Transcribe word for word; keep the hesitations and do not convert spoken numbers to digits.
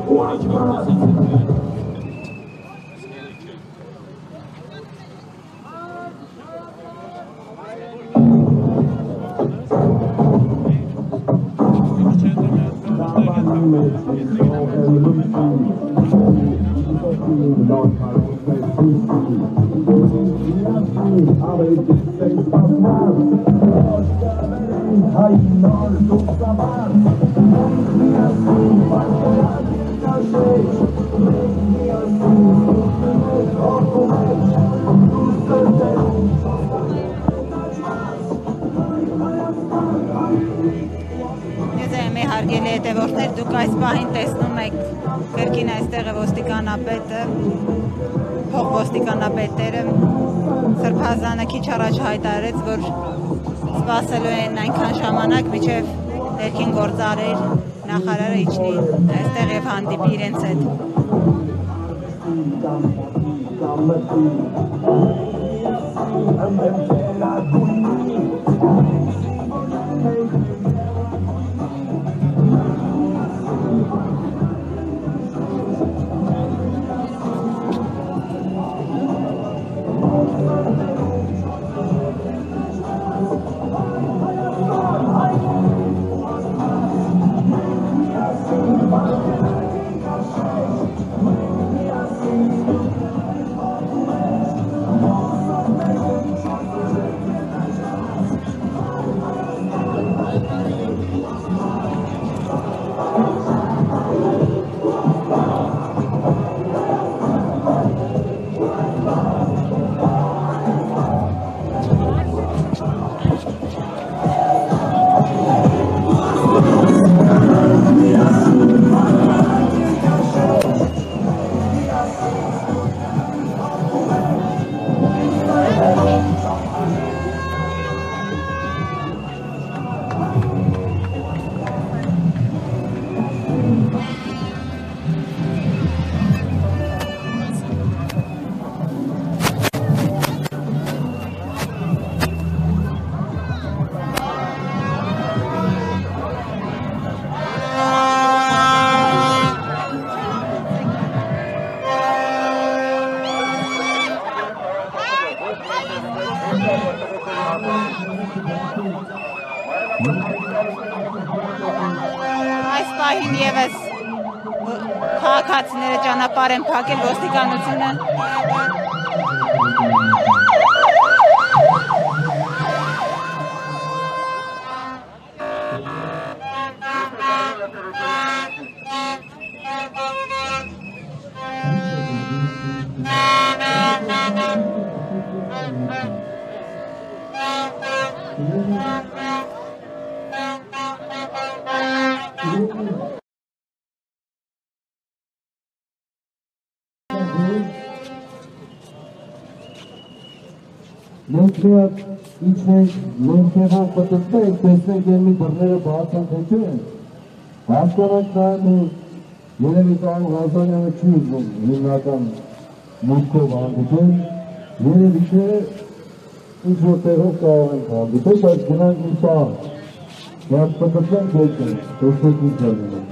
Հարգելի հետևորդներ, դուք այս պահին տեսնում եք կրկին այստեղ է ոստիկանապետը, փող ոստիկանապետերը Սրբազանը քիչ առաջ հայտարարեց, որ սպասելու են այնքան ժամանակ, մինչև ներքին գործարար նախարարը իջնի այստեղ եւ հանդիպի իրենց հետ։ Այս պահին ևս քաղաքացիները ճանապարհ են փակել ոստիկանությունը Մենք միակ իջնենք, մենք եղանք պտտվենք, տեսնենք են մի դռները բաց են թե չէ, հասկանանք նաև երևի կարող Ղազարյանը չի ուզում հիմնական մուտքով հանդիպել, երևի չէ ինչ-որ տեղով կարող ենք հանդիպել, բայց գնանք մի պահ, միակ պտտվենք եկենք, տեսնենք ինչ է լինում։